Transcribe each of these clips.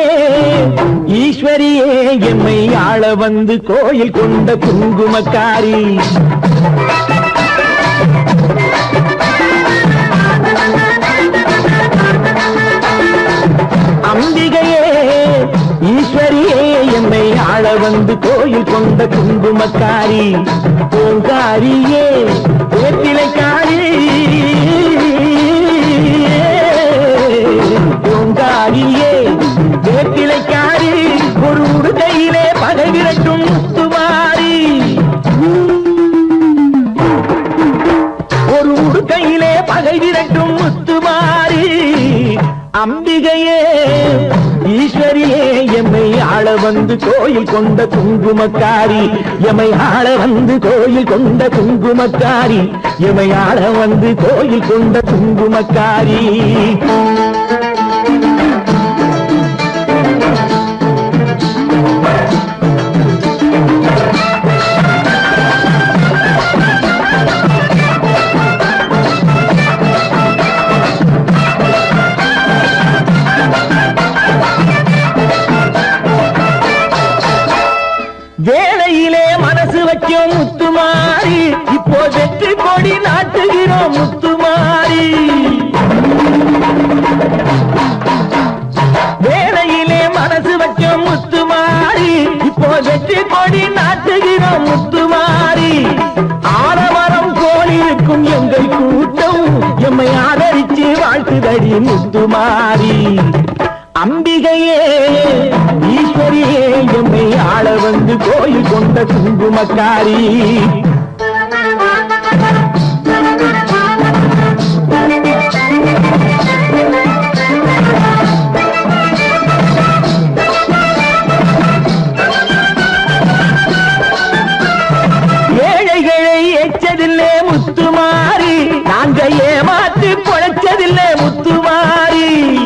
ஈஸ்வரியே எம்மை ஆள வந்து கோயில் கொண்ட குங்குமக்காரி அம்பிகையே ஈஸ்வரியே எம்மை ஆள வந்து கோயில் கொண்ட குங்குமக்காரி ஓங்காரியே வேப்பிலைக்காரி ஓங்காரியே வேப்பிலைக்காரி ஒரு உடுக்கையிலே பகை விரட்டும் முத்துமாரி ஒரு உடுக்கையிலே பகை விரட்டும் முத்துமாரி அம்பிகையே ஈஸ்வரியே எம்மை ஆள வந்து கோயில் கொண்ட குங்குமக்காரி எம்மை ஆள வந்து கோயில் கொண்ட குங்குமக்காரி எம்மை ஆள வந்து கோயில் கொண்ட குங்குமக்காரி வேளையிலே மனசு வைக்கும் முத்துமாரி இப்போ வெற்றி கொடி நாட்டுகிறோம் முத்துமாரி வேளையிலே மனசு வைக்கும் முத்துமாரி இப்போ வெற்றி கொடி நாட்டுகிறோம் முத்துமாரி ஆரவரம் கோலிருக்கும் எங்கள் கூட்டம் எம்மை ஆதரிச்சு வாழ்த்துதடி முத்துமாரி அம்பிகையே ஈஸ்வரியே எம்மை ஆள வந்து கோயில் கொண்ட குங்குமக்காரி ஏழைகளை எச்சதில்லை முத்துமாரி நாங்க ஏமாற்றி பொழைச்சதில்லை முத்துமாரி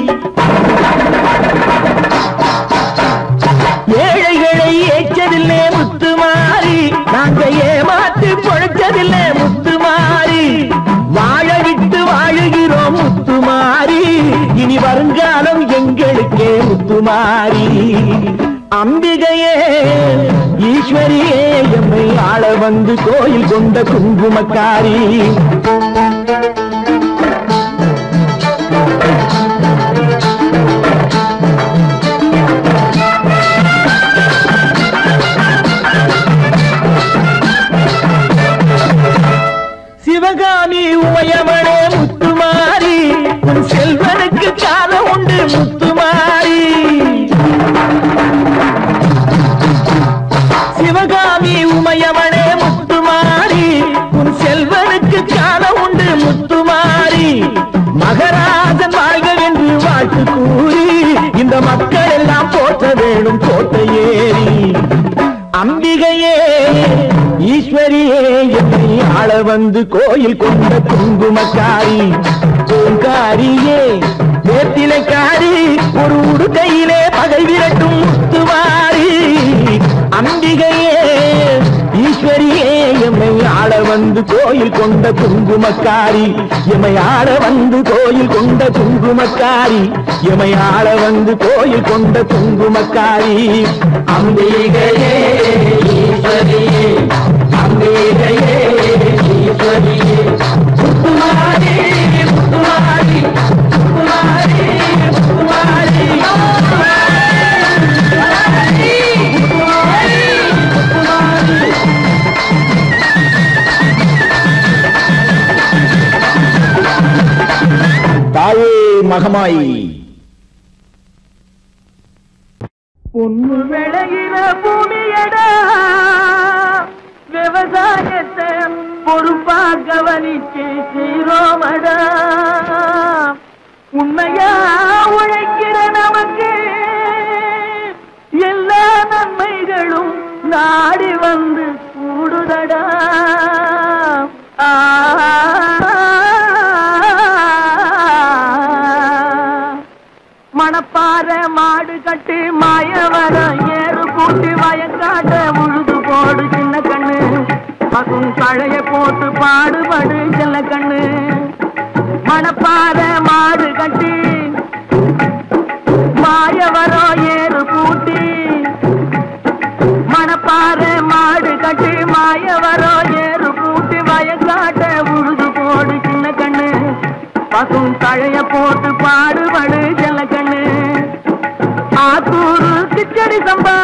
ஏழைகளை ஏற்றதில்லை முத்துமாரி நாங்க ஏமாற்றி பொழைச்சதில்லை முத்துமாரி வாழ விட்டு வாழுகிறோம் முத்துமாரி இனி வருங்காலம் எங்களுக்கே முத்துமாரி அம்பிகையே ஈஸ்வரியே எம்மை ஆள வந்து கோயில் கொண்ட குங்குமக்காரி சிவகாமி உமையவளே முத்துமாரி உன் செல்வனுக்கு காலம் உண்டு முத்துமாரி சிவகாமி உமையவளே முத்துமாரி உன் செல்வனுக்கு காலம் உண்டு முத்துமாரி மகராஜன் வாழ்கவென்று வாழ்த்து கூறி இந்த மக்கள் எல்லாம் போற்ற வேணும் கோட்டையேறி அம்பிகையே ஈஸ்வரியே எம்மை ஆள வந்து கோயில் கொண்ட குங்குமக்காரி ஓங்காரியே வேப்பிலைக்காரி ஒரு உடுக்கையிலே பகை விரட்டும் முத்துமாரி அம்பிகையே ஈஸ்வரியே எம்மை ஆள வந்து கோயில் கொண்ட குங்குமக்காரி எம்மை ஆள வந்து கோயில் கொண்ட குங்குமக்காரி எம்மை ஆள வந்து கோயில் கொண்ட குங்குமக்காரி அம்பிகையே ஈஸ்வரியே அம்பிகையே ஈஸ்வரியே முத்துமாரி முத்துமாரி முத்துமாரி முத்துமாரி தாயே மகமாயி பொண்ணு விளைகிற பூமியடா விவசாயத்தை பொறுப்பா கவனிச்சு சீரோமடா உண்மையா உழைக்கிற நமக்கு எல்லா நன்மைகளும் நாடி வந்து கூடுதடா மணப்பாற மாடு கட்டி மாயவரம் ஏறு கூட்டி வயக்காட்ட உழுது போடு சின்ன கண்ணு பசும் கழைய போட்டு பாடுபடு சின்ன கண்ணு மணப்பாற மாடு கட்டி மாயவரம் கிச்சடி சம்பா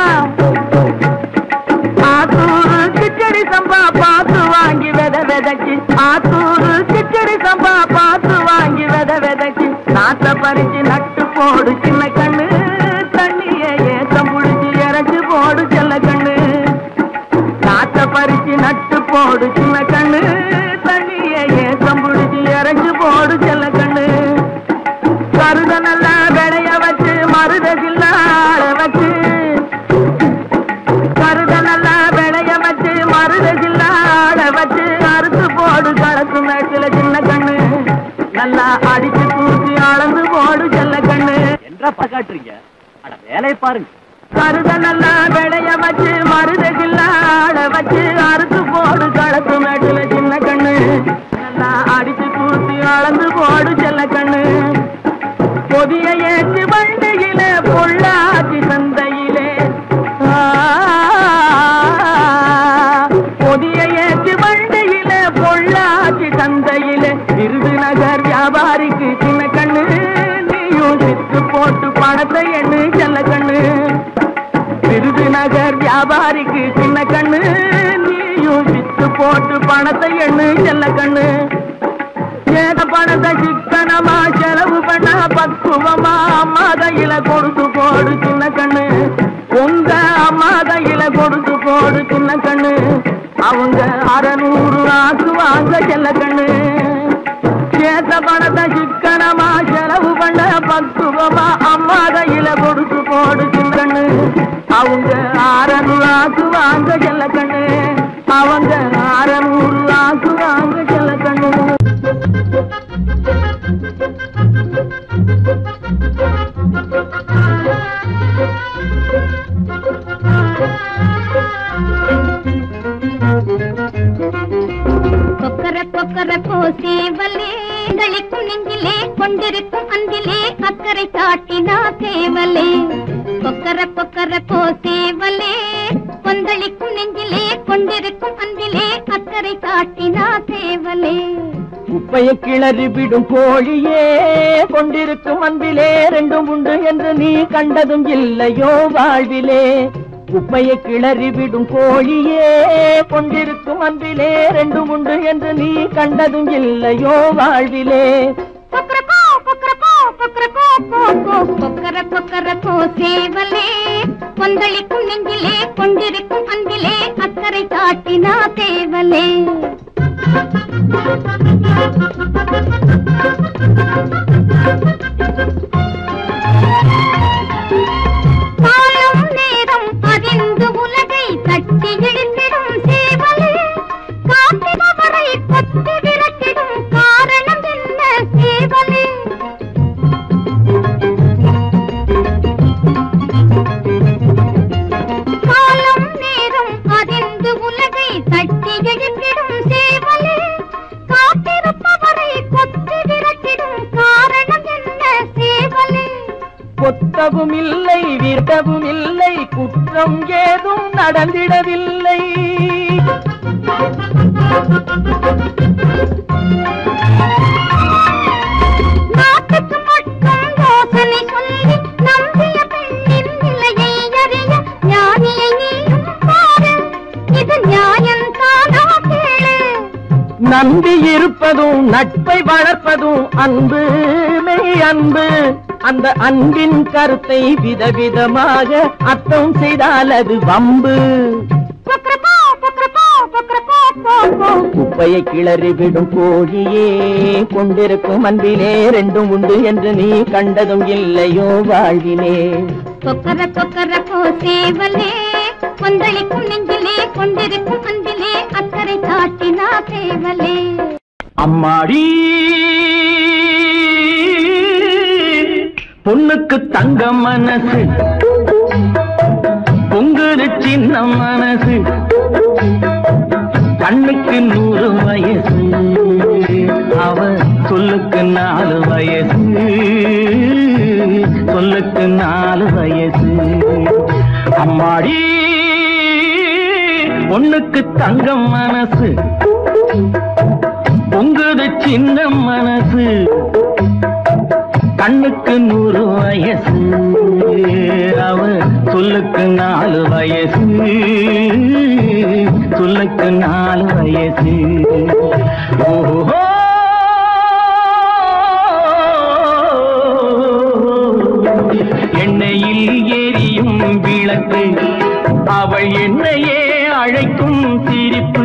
ஆத்தூரு கிச்சடி சம்பா பார்த்து வாங்கி விதைச்சு ஆத்தூரு கிச்சடி சம்பா பார்த்து வாங்கி விதைச்சு நாத்த பறிச்சு நட்டு போடு சின்ன கண்ணு தண்ணியை ஏத்தம் புடிச்சு இறச்சி போடு செல்ல கண்ணு நாத்த பறிச்சு நட்டு போடு சின்ன கண்ணு தண்ணியை ஏத்தம் புடிச்சு இறச்சி போடு செல்ல கண்ணு கருத நல்லா விளைய வச்சு மருதகில்ல ஆள வச்சு கருத நல்லா விளைய வச்சு மருதகில்ல ஆள வச்சு அறுத்து போடு களத்து மேட்டில சின்ன கண்ணு நல்லா அடிச்சு தூக்கி அளந்து போடு செல்ல கண்ணு என்றா பாக்காட்டுறீங்க அட வேலையை பாருங்க கருத நல்லா விளைய வச்சு மருதகில்ல ஆள வச்சு அறுத்து போடு களத்து மேட்டில சின்ன கண்ணு நல்லா அடிச்சு தூக்கி அளந்து போடு செல்ல கண்ணு பொதிய ஏற்று வண்டியிலே பொள்ளாச்சி சந்தையிலே பொதிய ஏற்று வண்டியிலே பொள்ளாச்சி சந்தையிலே விருதுநகர் வியாபாரிக்கு சின்ன கண்ணு நீயும் சித்து போட்டு பணத்தை எண்ணு செல்ல கண்ணு விருதுநகர் வியாபாரிக்கு சின்ன கண்ணு நீயும் சித்து போட்டு பணத்தை எண்ணு செல்ல கண்ணு ஏத பணத்தை சிக்கனமா செலவு பண்ண பக்குவமா அம்மா கையில கொடுத்து போடு சின்ன கண்ணு உங்க அம்மா கையில கொடுத்து போடு சின்ன கண்ணு அவங்க 600 ஆக்குவாங்க செல்ல கண்ணு ஏத பணத்தை சிக்கனமா செலவு பண்ண பக்குவமா அம்மா கையில கொடுத்து போடு சின்ன கண்ணு அவங்க 600 ஆக்குவாங்க செல்ல கண்ணு அவங்க 600 ஆக்குவாங்க செல்ல கண்ணு கொக்கர கோசேவலே களிக்கும் நெஞ்சிலே கொண்டிருக்கும் அன்பிலே அக்கறை காட்டினா தேவலே கொக்கர கோசேவலே கொந்தளிக்கும் நெஞ்சிலே கொண்டிருக்கும் அன்பிலே அக்கறை காட்டினா தேவலே குப்பையை கிளறி விடும் கோழியே கொண்டிருக்கும் அன்பிலே ரெண்டும் உண்டு என்று நீ கண்டதும் இல்லையோ வாழ்விலே குப்பையை கிளறி விடும் கோழியே கொண்டிருக்கும் அன்பிலே ரெண்டும் உண்டு என்று நீ கண்டதும் இல்லையோ வாழ்விலே கொக்கர கோசேவலே கொந்தளிக்கும் நெஞ்சிலே கொண்டிருக்கும் அன்பிலே அக்கறை காட்டினா தேவலே காலம் நேரம் அறிந்து உலகை தட்டி இழுத்திடும் சேவலே காத்தினவரை கொத்தி விரட்டிடும் காரணம் என்ன சேவலே காலம் நேரம் அறிந்து உலகை தட்டி இழுத்திடும் சேவலே காத்திருப்பவரை கொத்தி விரட்டிடும் காரணம் என்ன சேவலே கொத்தவும் இல்லை விரட்டவும் இல்லை குற்றம் ஏதும் நடந்திடவில்லை நாட்டுக்கு மட்டும் யோசனை சொல்லி நம்பிய பெண்ணின் நிலையை அறிய ஞானியை நீயும் பாரு இது நியாயம் தானா கேளு நம்பி இருப்பதும் நட்பை வளர்ப்பதும் அன்பு மெய் அன்பு அந்த அன்பின் கருத்தை விதவிதமாக அர்த்தம் செய்தால் அது வம்பு குப்பையை கிளறி விடும் கோழியே கொண்டிருக்கும் அன்பிலே ரெண்டும் உண்டு என்று நீ கண்டதும் இல்லையோ வாழ்விலே கொக்கர கோசேவலே கொந்தளிக்கும் நெஞ்சிலே கொண்டிருக்கும் அன்பிலே அக்கறை காட்டினா தேவலே அம்மாடி பொண்ணுக்கு தங்க மனசு பொங்குது சின்ன மனசு கண்ணுக்கு 100 வயசு அவ சொல்லுக்கு 4 வயசு சொல்லுக்கு 4 வயசு அம்மாடி பொண்ணுக்கு தங்கம் மனசு பொங்குது சின்ன மனசு கண்ணுக்கு 100 வயசு அவ சொல்லுக்கு வயசு சொல்லுக்கு 4 வயசு. ஓஹோ எண்ணெயில் எரியும் விளக்கு அவள் என்னையே அழைக்கும் சிரிப்பு.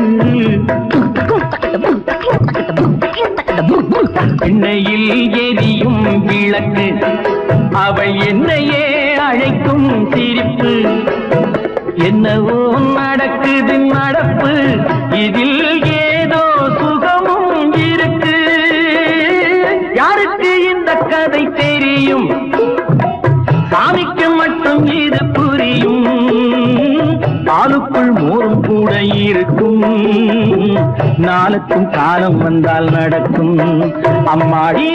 எண்ணெயில் எரியும் விளக்கு அவள் என்னையே அழைக்கும் சிரிப்பு. என்னவோ நடக்குது நடப்பு இதில் ஏதோ சுகமும் இருக்கு. யாருக்கு இந்த கதை தெரியும்? சாமிக்கு மட்டும் இது புரியும். பாலுக்குள் மோரும் கூட இருக்கும். நாளுக்கும் காலம் வந்தால் நடக்கும். அம்மாடி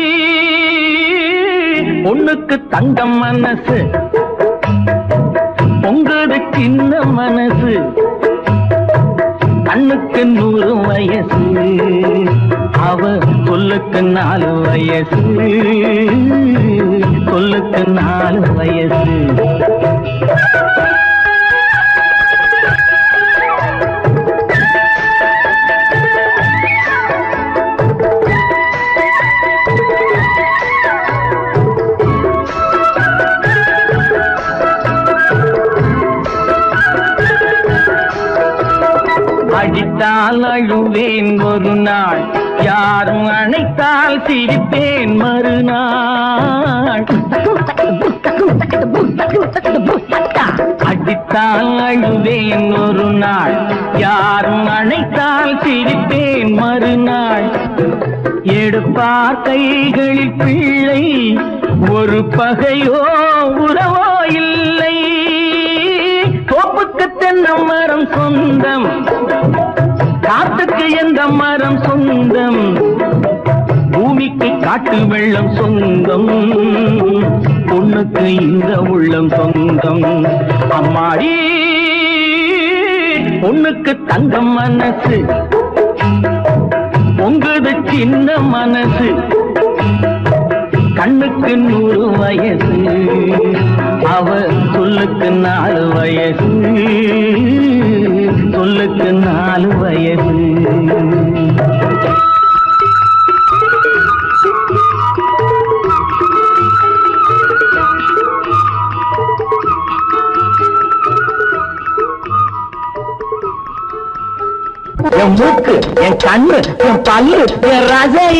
பொண்ணுக்கு தங்கம் மனசு பொங்குது சின்ன மனசு. கண்ணுக்கு 100 வயசு அவ சொல்லுக்கு 4 வயசு சொல்லுக்கு 4 வயசு. அடித்தால் அழுவேன் ஒரு நாள், யாரும் அணைத்தால் சிரிப்பேன் மறுநாள். அடித்தால் அழுவேன் ஒரு நாள், யாரும் அணைத்தால் சிரிப்பேன் மறுநாள். எடுப்பார் கைகளில் பிள்ளை ஒரு பகையோ உறவோ இல்லை. தோப்புக்கு தென்னை மரம் சொந்தம், காத்துக்கு எந்த மரம் சொந்தம், பூமிக்கு காட்டு வெள்ளம் சொந்தம், பொண்ணுக்கு இந்த உள்ளம் சொந்தம். அம்மாடி பொண்ணுக்கு தங்கம் மனசு பொங்குது சின்ன மனசு. கண்ணுக்கு 100 வயசு அவ சொல்லுக்கு 4 வயசு சொல்லுக்கு 4 வயசு. என் மூக்கு, என் கண்ணு, என் பல்லு, என் ரசை.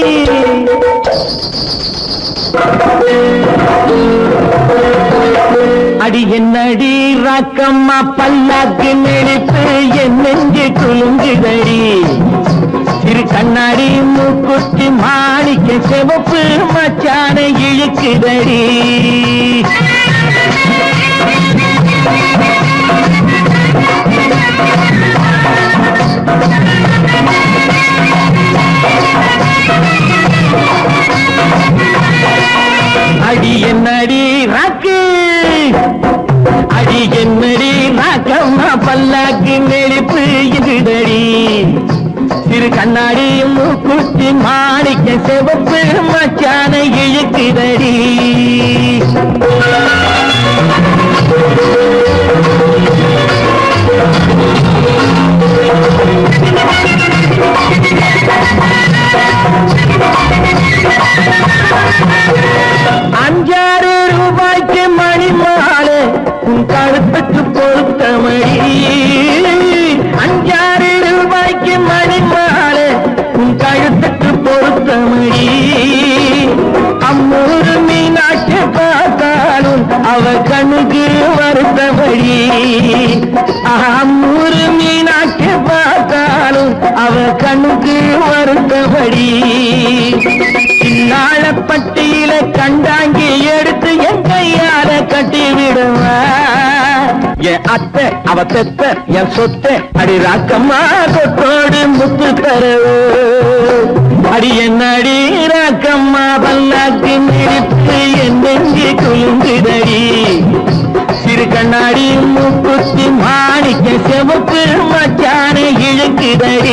அடி என்னடி ராக்கம்மா பல்லாக்கு நெளிப்பு என் நெஞ்சு குலுங்குதடி. சிறு கண்ணாடி மூக்குத்தி மாணிக்க சிவப்பு மச்சான இழுக்குதடி. அடி என்னடி ராக்கு, அடி என்னடி ராக்கம்மா பல்லாக்கு நெளிப்பு இதுதடி. சிறு கண்ணாடி மூக்குத்தி மாணிக்க சிவப்பு மச்சான இழுக்குதடி. ₹5 மணி மாலை உன் கழுத்துக்கு பொருத்தமடி. ₹5 மணி மாலை உன் கழுத்துக்கு பொருத்தமடி. அம்மூரு மீனாட்சி பார்த்தாலும் அவ கண்ணுக்கு வருத்தபடி. அம்மூரு மீனாட்சி பார்த்தாலும் அவ கண்ணுக்கு வருத்தபடி. சின்னாளப்பட்டியில கண்டாங்கி எடுத்து என் கையால கட்டி விடுவா. என் அத்தை அவ பெத்த என் சொத்தை அடி ராக்கம்மா கொத்தோடு முத்து தரவு. அடி என்னடி ராக்கம்மா பல்லாக்கு நெளிப்பு என் நெஞ்சு குலுங்குதடி. சிறு கண்ணாடி மூக்குத்தி மாணிக்க சிவப்பு மச்சான இழுக்குதடி.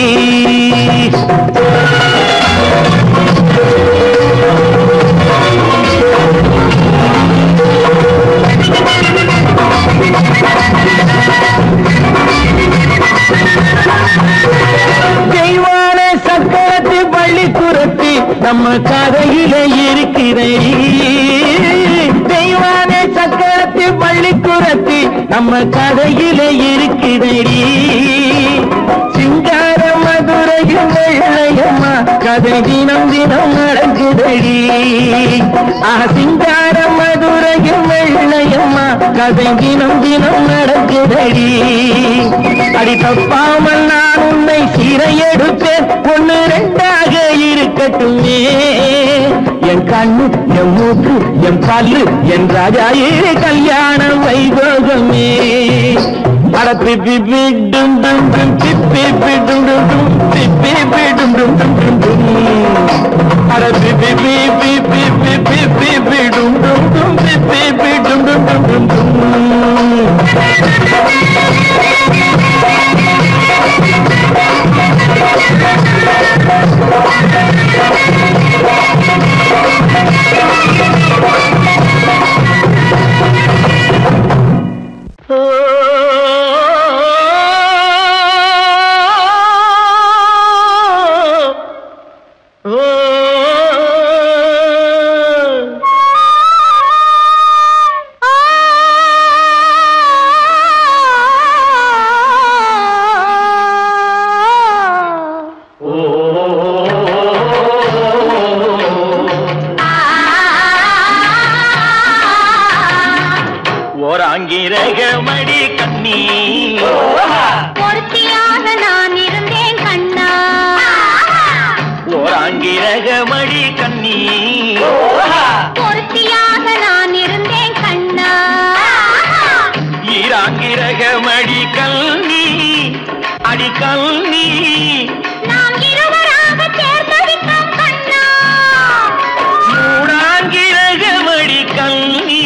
இருக்குதடி தெய்வான சக்கரத்தில் பள்ளிக்கூடத்தி நம்ம கதையில இருக்குதடி சிங்கார மதுரையும் வெள்ளையம்மா கதை தினம் தினம் நடக்குதடி சிங்கார மதுரையும் வெள்ளையம்மா கதை தினம் தினம் நடக்குதடி அடி தப்பாமல் நான் உன்னை சீரை எடுப்பேன் ஒன்னு ரெண்டாக இருக்கட்டுமே என் கண்ணு என் மூக்கு என் பல்லு என் ராஜாயே கல்யாண வைபோகமே அட பிப்பி பிடும் டும் டும் பிப்பி பிடும் டும் டும் பிப்பி பிடும் டும் டும் டும் டும் அட பிப்பி பிப்பி பிப்பி பிப்பி பிடும் டும் டும் பிப்பி பிடும் டும் டும் டும் டும் ஓராங்கிரகமடி கண்ணி பொருத்தியாக நான் இருந்தேன் கண்ணா ஓராங்கிரகமடி கண்ணி பொருத்தியாக நான் இருந்தேன் கண்ணா ஈராங்கிரகமடி கண்ணி அடி கண்ணி நாம் இருவராக சேர்ந்தடித்தோம் கண்ணா மூடாங்கிரகமடி கண்ணி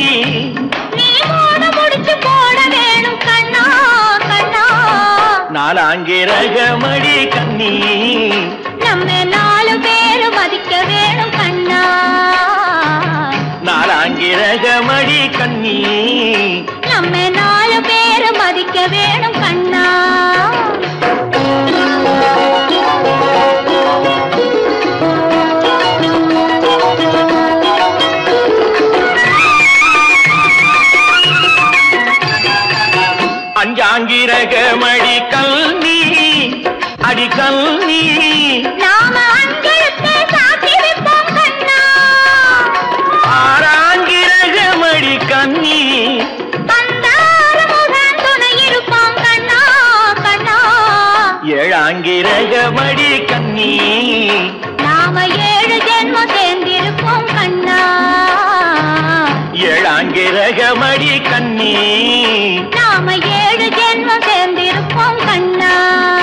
நாலாங்கிரகமடி கண்ணி நம்ம 4 பேரும் மதிக்க வேணும் கண்ணா நாலாங்கிரகமடி கண்ணி நம்ம 4 பேரும் மதிக்க வேணும் கண்ணா அஞ்சாங்கிரகமடி கண்ணி அடி கண்ணி நாம அஞ்செழுத்தை சாத்தி வைப்போம் கண்ணா ஆறாங்கிரகமடி கண்ணி பந்தாரமுகன் துணை இருப்போம் கண்ணா கண்ணா ஏழாங்கிரகமடி கண்ணி நாம 7 ஜென்மம் சேர்ந்திருப்போம் கண்ணா ஏழாங்கிரகமடி கண்ணி நாம 7 ஜென்மம் சேர்ந்திருப்போம் கண்ணா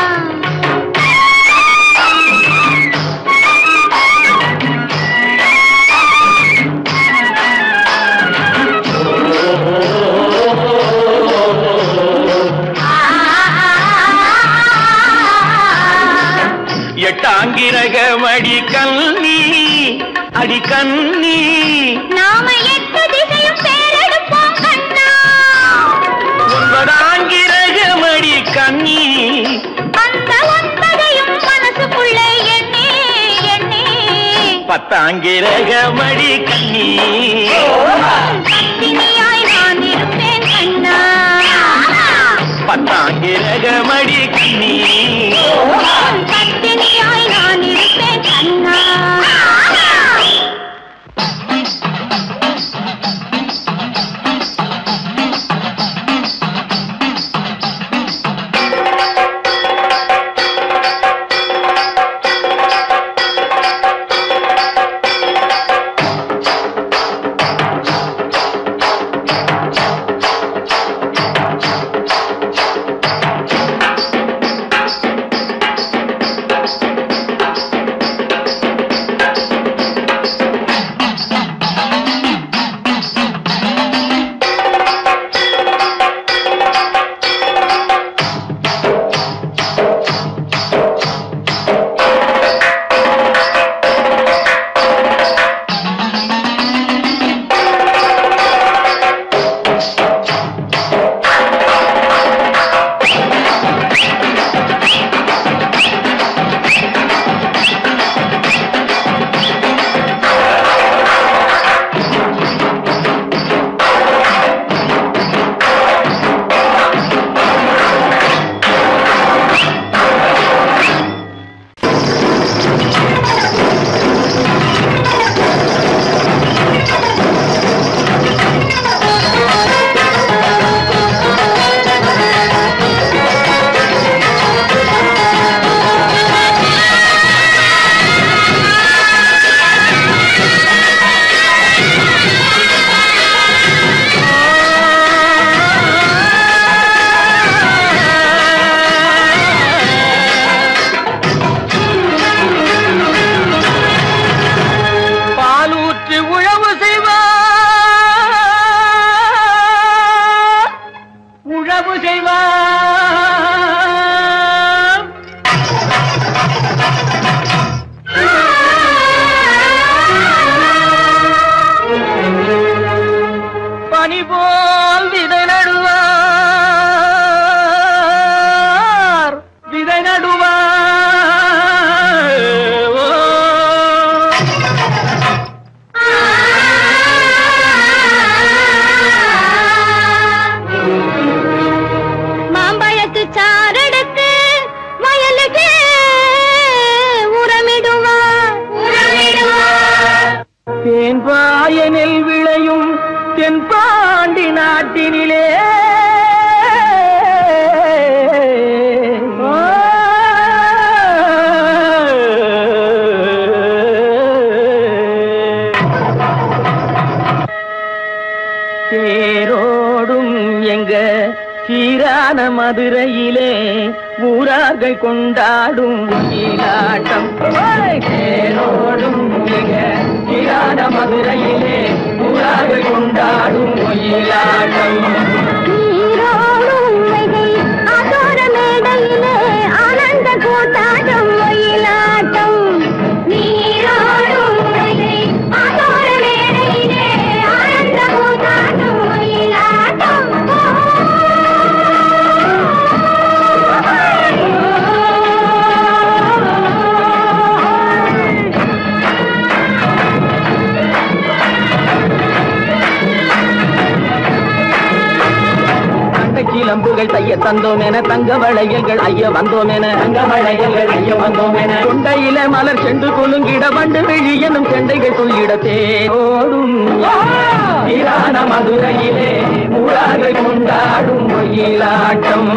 எட்டாங்கிரகமடி கண்ணி அடி கண்ணி நாம 8 திசையும் பேரெடுப்போம் கண்ணா ஒன்பதாங்கிரகமடி கண்ணி அந்த 9ஐயும் மனசுக்குள்ளே எண்ணி எண்ணி பத்தாங்கிரகமடி கண்ணி பத்தினியாய் நான் இருப்பேன் கண்ணா பத்தாங்கிரகமடி கண்ணி பத்தினியாய் நான் இருப்பேன் கண்ணா தலைவா பனி போல் விதை நடுவார் விதை நடுவார் மாம்பழத்து சாரெடுத்து வயலுக்கு உரமிடுவார் தேன்பாய நெல் விளையும் தென்பாண்டி நாட்டினிலே தேரோடும் எங்க சீரான மதுரையிலே ஊரார்கள் கொண்டாடும் ஒயிலாட்டம் தேரோடும் எங்க சீரான மதுரையிலே ஊரார்கள் கொண்டாடும் ஒயிலாட்டம் அதோர மேடையிலே ஆனந்த கூத்தாட்டம் ஒயிலாட்டம் நீரோடும் அதோர மேடையிலே ஆனந்த கூத்தாட்டம் ஒயிலாட்டம் கிளம்புகள் தைய தந்தோம் என தங்க வளையல்கள் ஐய வந்தோம் என தங்க வளையல்கள் ஐய வந்தோம் என கொண்டையில மலர் சென்று கொலுங்கிட வண்டு விழி எனும் செண்டைகள் சொல்லிட தேரோடும் சீரான மதுரையிலே ஊரார்கள் கொண்டாடும் ஒயிலாட்டம்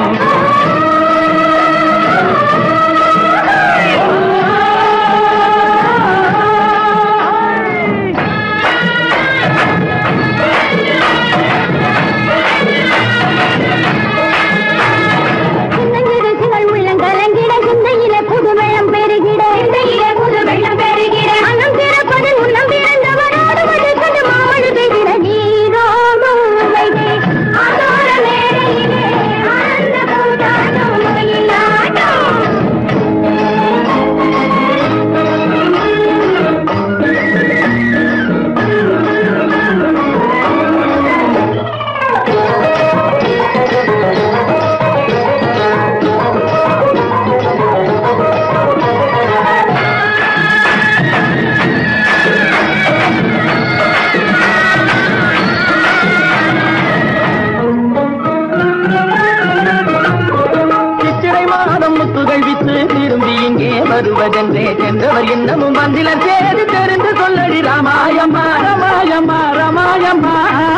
வருவதென்றே சென்றவர் இன்னமும் வந்திலர் சேது தெரிந்து சொல்லடி ராமாயம்மா ராமாயம்மா ராமாயம்மா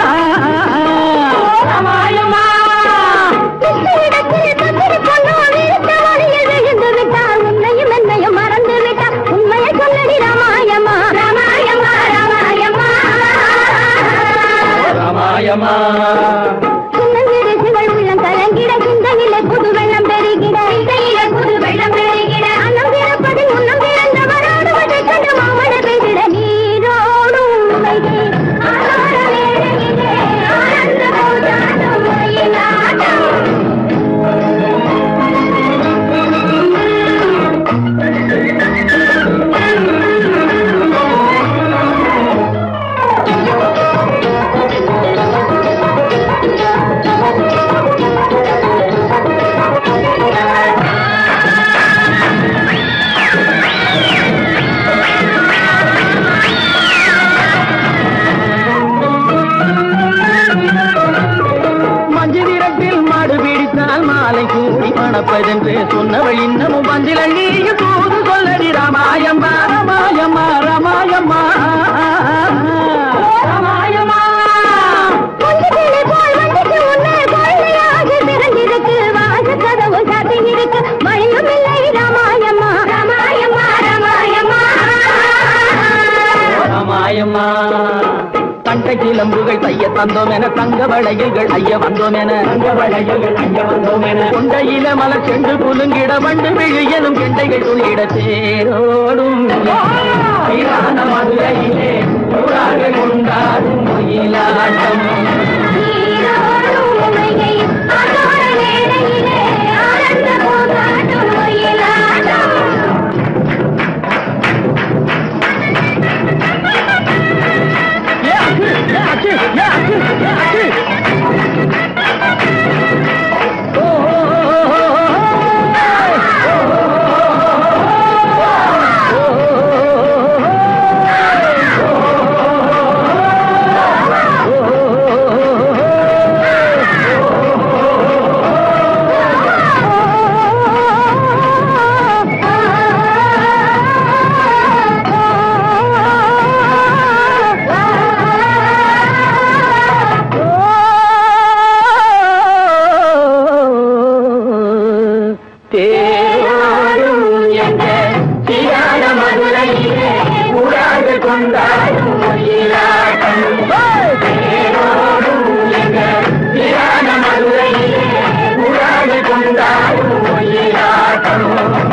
ராமாயம்மா உன்னையும் என்னையும் மறந்து விட்டார் உண்மையை சொல்லடி ராமாயம்மா ராமாயம்மா ராமாயம்மா ராமாயம்மா உள்ளம் கலங்கிட சிந்தையிலே புது வெள்ளம் பெருகிட சிந்தையிலே புது வெள்ளம் பெருகிட அன்னம் பிறப்பதில் முன்னம் பிறந்தவரோடு வதை கண்டு மாமழ பெய்திட நீரோடும் ஆனந்த போதாடும் ஒயிலாட்டம் மணப்பதென்று சொன்னவள் இன்னமும் வந்திலள் நீயும் தூது சொல்லடி ராமாயம்மா ராமாயம்மா ராமாயம்மா ராமாயம்மா ராமாயம்மா தண்டை கிளம்புகள் தைய தந்தோம் என தங்க வளையல்கள் ஐய வந்தோம் என தங்க வளையல்கள் ஐய வந்தோம் என கொண்டையில மலர் சென்று குலுங்கிட வண்டு விழி எனும் கெண்டைகள் துள்ளிட தேரோடும் மதுரையிலே கொண்டாடும் ஒயிலாட்டம் கொண்டாடும் ஒயிலாட்டம் தேரோடும் எங்கள் தியான மதுரையிலே உராடு கொண்டாடும் ஒயிலாட்டம்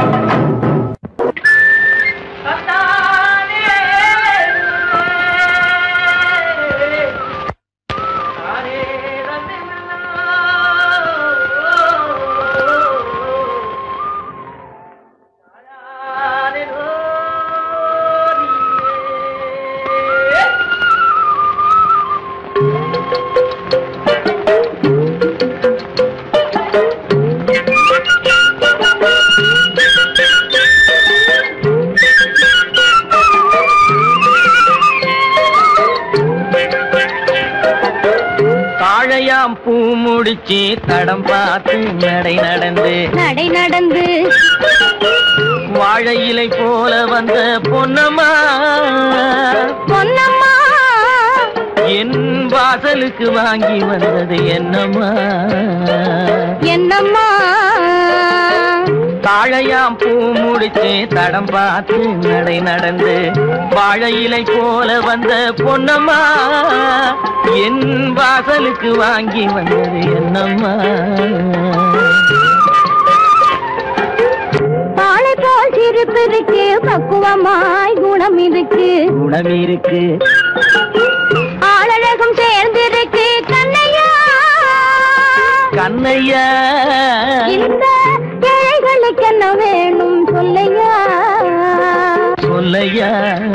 பூ முடிச்சு தடம் பார்த்து நடை நடந்து வாழை இலை போல வந்த பொன்னம்மா என் வாசலுக்கு வாங்கி வந்தது என்னம்மா தாழையாம் பூ முடிச்சு தடம் பார்த்து நடை நடந்து வாழை இலை போல வந்த பொன்னம்மா என் வாசலுக்கு வாங்கி வந்தது என்னம்மா பாலை போல் சிரிப்பு இருக்கு பக்குவமாய் குணம் இருக்கு ஆளழகும் சேர்ந்திருக்கு கண்ணையா இந்த ஏழைகளுக்கு என்ன வேணும் சொல்லையா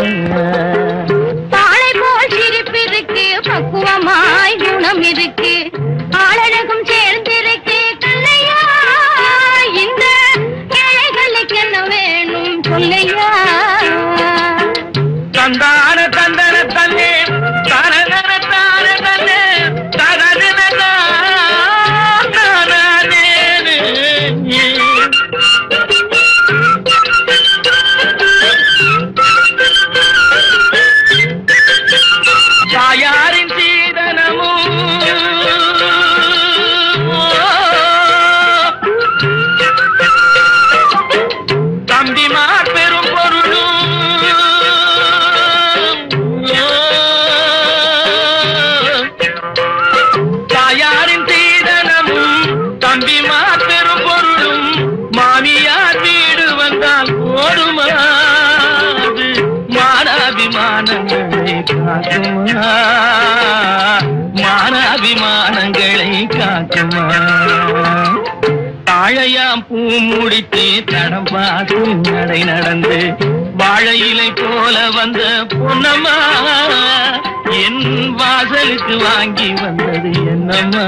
பாலை போல் சிரிப்பு இருக்கு பக்குவமாய் குணம் இருக்கு ஆளழகும் சேர்ந்திருக்கு கண்ணையா இந்த ஏழைகளுக்கு என்ன வேணும் சொல்லையா தந்தான தந்தன தன்னே தரதன தார தன்னே தரதன தாயாரின் சீதனமும் தம்பிமார் பெரும் பொருளும் தாயாரின் சீதனமும் தம்பிமார் பெரும் பொருளும் மாமியார் வீடு வந்தால் போடுமா மானாபிமானங்களை காக்குமா மானாபிமானங்களை காக்குமா தாழையாம் பூ முடித்து தடம் பார்த்து நடை நடந்து வாழை இலை போல வந்த பொன்னம்மா என் வாசலுக்கு வாங்கி வந்தது என்னம்மா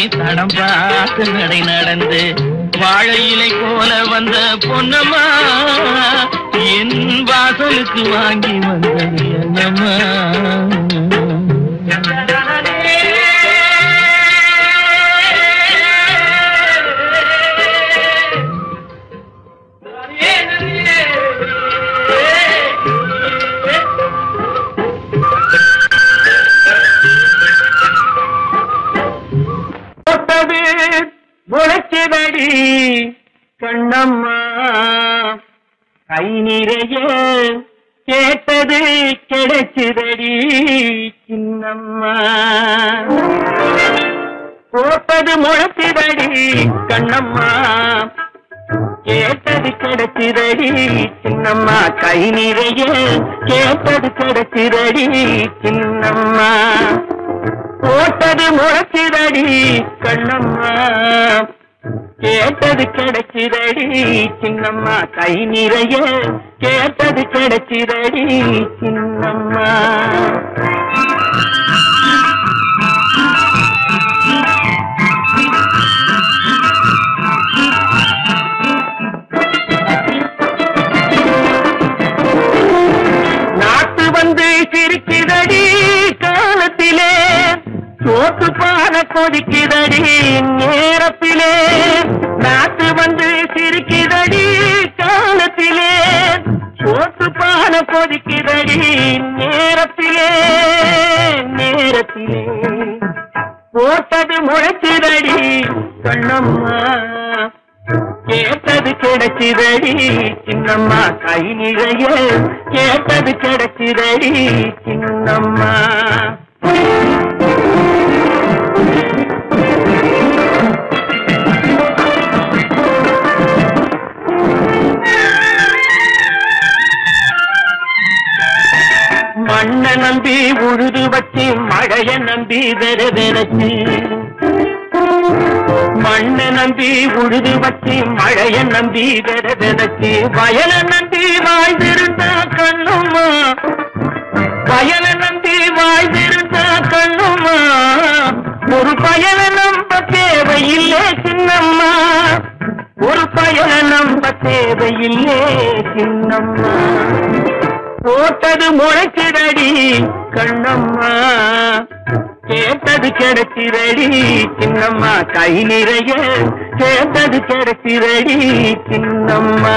தடம் பார்த்து நடை நடந்து வாழை இலை போல வந்த பொன்னம்மா என் வாசலுக்கு வாங்கி வந்தது என்னம்மா முளைச்சதடி கண்ணம்மா கை நிறைய கேட்டது கிடைச்சதடி சின்னம்மா போட்டது முளைச்சதடி கண்ணம்மா கேட்டது கிடைச்சதடி சின்னம்மா கை நிறைய கேட்டது கிடைச்சதடி சின்னம்மா போட்டது முளைச்சதடி கண்ணம்மா கேட்டது கிடைச்சதடி சின்னம்மா கை நிறைய கேட்டது கிடைச்சதடி சின்னம்மா நாட்டு வந்து சிரிக்குதடி காலத்திலே சோத்து பான கொதிக்குதடி நேரத்திலே நாட்டு வந்து சிரிக்குதடி காலத்திலே சோத்து பான கொதிக்குதடி நேரத்திலே நேரத்திலே போட்டது முளைச்சுதடி கண்ணம்மா கேட்டது கிடைச்சதடி சின்னம்மா கை நிறைய கேட்டது கிடைச்சதடி சின்னம்மா மண்ண நம்பி உழுது வச்சு மழைய நம்பி வெறவெறச்சு மண்ண நம்பி உழுது வச்சு மழைய நம்பி வெறவெறச்சு வயல நம்பி வாழ்ந்திருந்தா கண்ணும்மா வயல நம்பி வாழ்ந்திருந்தா கண்ணும்மா ஒரு பயல நம்ப தேவையில்லை சின்னம்மா ஒரு பயல நம்ப தேவையில்லை சின்னம்மா போட்டது முளைச்சதடி கண்ணம்மா கேட்டது கிடைச்சதடி சின்னம்மா கை நிறைய கேட்டது கிடைச்சதடி சின்னம்மா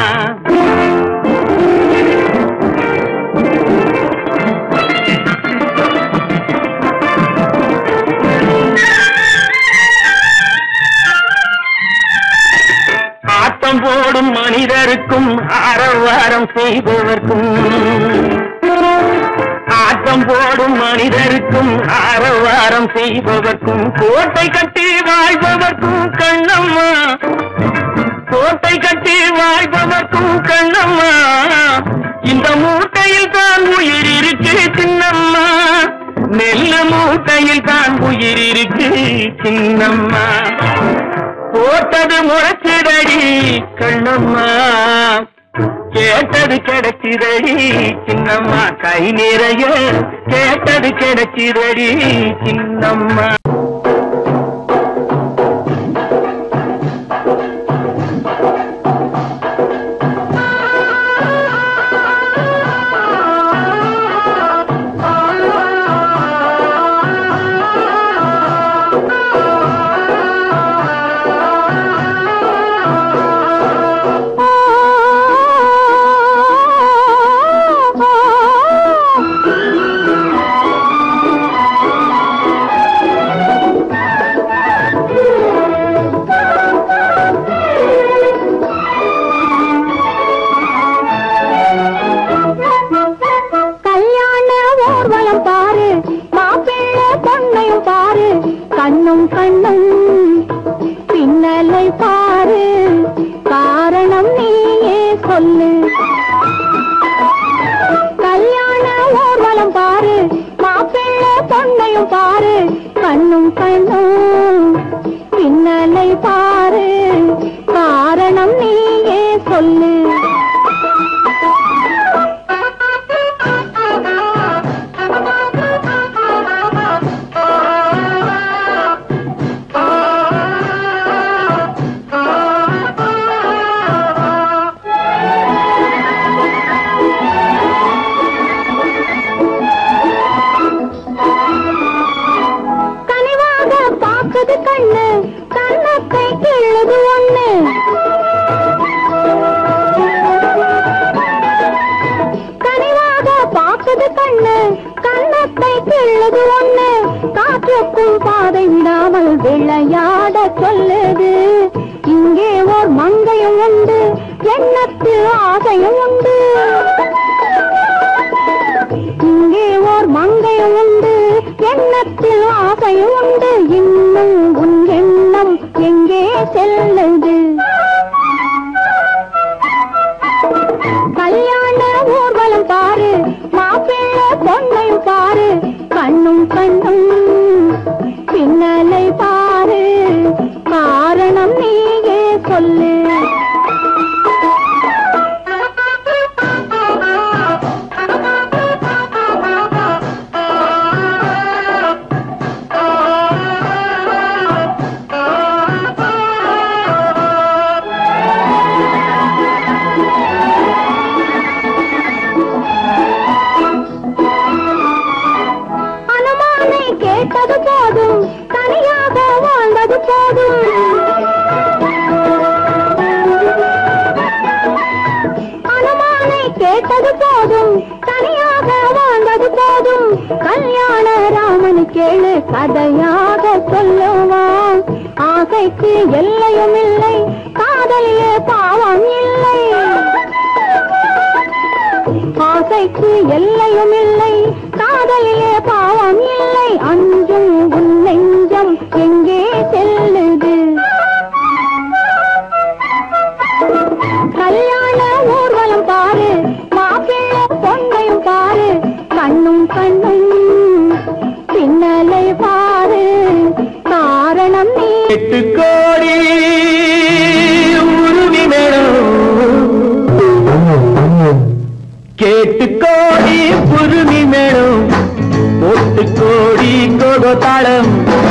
ஆட்டம் போடும் மனிதருக்கும் ஆரவாரம் செய்பவர்க்கும் ஆட்டம் போடும் மனிதருக்கும் ஆரவாரம் செய்பவர்க்கும் கோட்டை கட்டி வாழ்பவர்க்கும் கண்ணம்மா கோட்டை கட்டி வாழ்பவர்க்கும் கண்ணம்மா இந்த மூட்டையில் தான் உயிர் இருக்கு சின்னம்மா நெல்லு மூட்டையில் தான் உயிர் இருக்கு சின்னம்மா போட்டது முளைச்சதடி கண்ணம்மா கேட்டது கிடைச்சதடி சின்னம்மா கை நிறைய கேட்டது கிடைச்சதடி சின்னம்மா பாட சொல்லுது. இங்கே ஓர் மங்கையும் உண்டு, எண்ணத்தில் ஆசையும் உண்டு. இங்கே ஓர் மங்கையும் உண்டு, எண்ணத்தில் ஆசையும் உண்டு. இன்னும் உன் எண்ணம் எங்கே செல்லுது? கல்யாண ஊர்வலம் பாரு, மாப்பிள்ளை பொண்ணையும் பாரு, கண்ணும் கண்ணும் பின்னலை பாரு, காரணம் நீயே சொல்லு. கேட்டது போதும், தனியாக வாழ்ந்தது போதும். அனுமானை கேட்டது போதும், தனியாக வாழ்ந்தது போதும். கல்யாண ராமன் கேளு, கதையாக சொல்லுவான். ஆசைக்கு எல்லையும் இல்லை, காதலியே பாவம் இல்லை. ஆசைக்கு எல்லையும் இல்லை, காதலிலே பாவம் இல்லை. அஞ்சும் உன் நெஞ்சம் எங்கே செல்லுது? கல்யாண ஊர்வலம் பாரு, மாப்பிள்ளை பொண்ணையும் பாரு, கண்ணும் கண்ணும் பின்னலை பாரு, காரணம் நீ. 8 கோடி உருவி மேளம், கேட்டு கோடி புருமி மேளம், 8 கோடி கோகோதாளம்.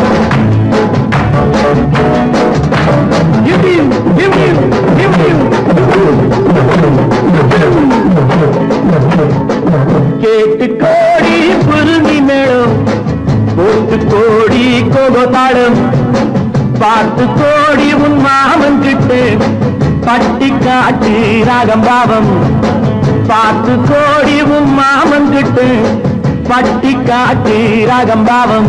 கேட்டு கோடி புருமி மேளம், 8 கோடி கோகோதாளம். 10 கோடி உன் மாமன் கிட்டு, பட்டி காட்டு ராகம் பாவம். 10 கோடி உன் மாமன் கிட்டு, பட்டி காட்டு ராகம் பாவம்.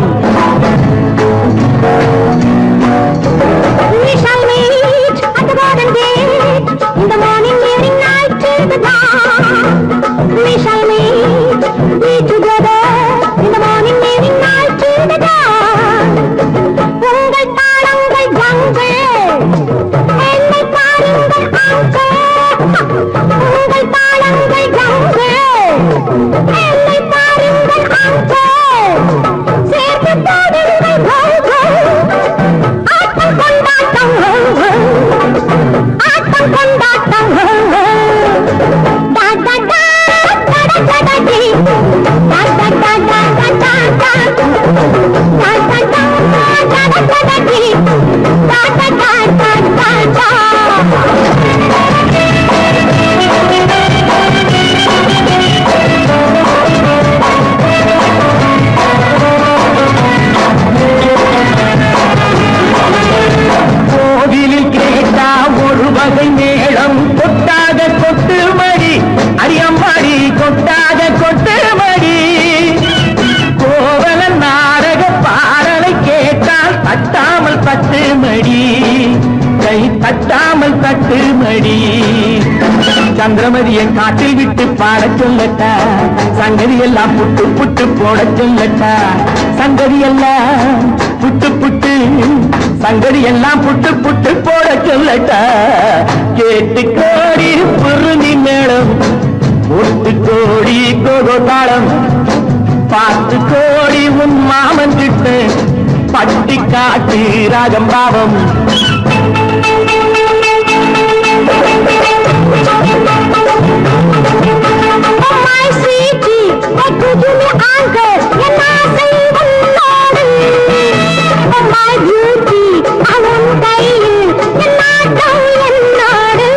We shall meet at the garden gate in the morning, evening, night till the dawn. We shall be together in the morning, evening, night till the dawn. உங்கள் தாளங்கள் கங்கை, என்னை பாருங்கள் அங்கே. உங்கள் தாளங்கள் கங்கை, என்னை பாருங்கள் அங்கே. சேர்த்து பாடுங்கள் கங்கை, ஆட்டம் கொண்டாட்டம், ஆட்டம் கொண்டாட்டம். கோவிலில் கேட்டா ஒரு வகை மேளம், கொட்டாத கொட்டு மடி, அரியம்மாடி கொட்டாத கொட்டு மடி. கோவலன் நாடக பாடலை கேட்டால் தட்டாமல் தட்டு மடி, கை தட்டாமல் தட்டு மடி. சந்திரமதியை காட்டில் விட்டு பாட சொல்லட்டா, சங்கதி எல்லாம் புட்டு புட்டு போட சொல்லட்டா. சங்கதி எல்லாம் புட்டு புட்டு, சங்கதி எல்லாம் புட்டு புட்டு போட சொல்லட்டா. கேட்டு கோடி புருமி மேளம், 8 கோடி கோகோதாளம். 10 கோடி உன் மாமன் கிட்ட, பட்டி காட்டு ராகம் பாவம். Oh my sweetie, what could you me anchor? என் ஆசை உன்னோடு. Oh my beauty, அவன் கையில் என் நாட்டம் என்னோடு.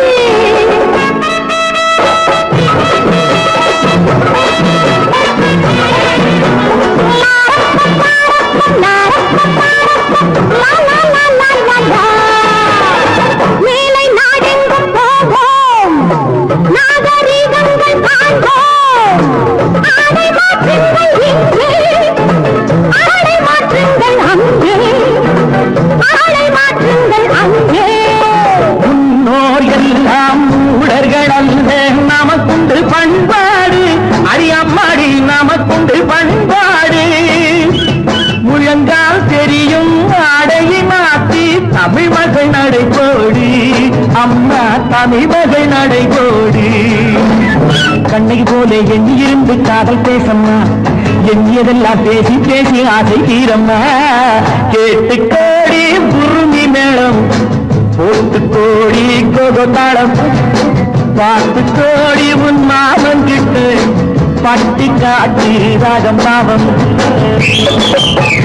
மேலை நாடெங்கும் போவோம், நாகரீகங்கள் காண்போம், ஆடை மாற்றங்கள் இங்கே சாமி மகள் நடைபோடு கண்ணை போல எண்ணியிருந்து காதல் பேசம்மா எண்ணியதெல்லாம் பேசி பேசி ஆசை தீரம்மா கேட்டு கோடி குருமி மேளம் போட்டு கோடி கோகோத்தாளம் பார்த்து கோடி உன் மாமன் கிட்டு பட்டி காட்டி ராகம் பாவம்